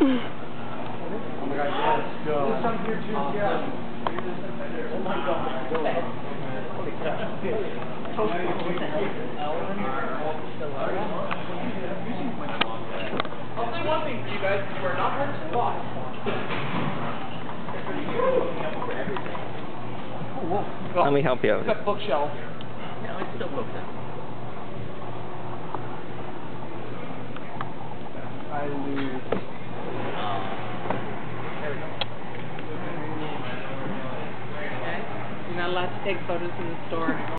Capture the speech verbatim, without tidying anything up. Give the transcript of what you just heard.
Oh my God, yes, go. There's some here too, yeah. Oh my God, go. Holy crap. What the hell? I'll say one thing for you guys, you are not hard to spot. Oh, whoa. Let me help you out. It's got bookshelf. No, it's still booked up. I lose. Okay. You're not allowed to take photos in the store.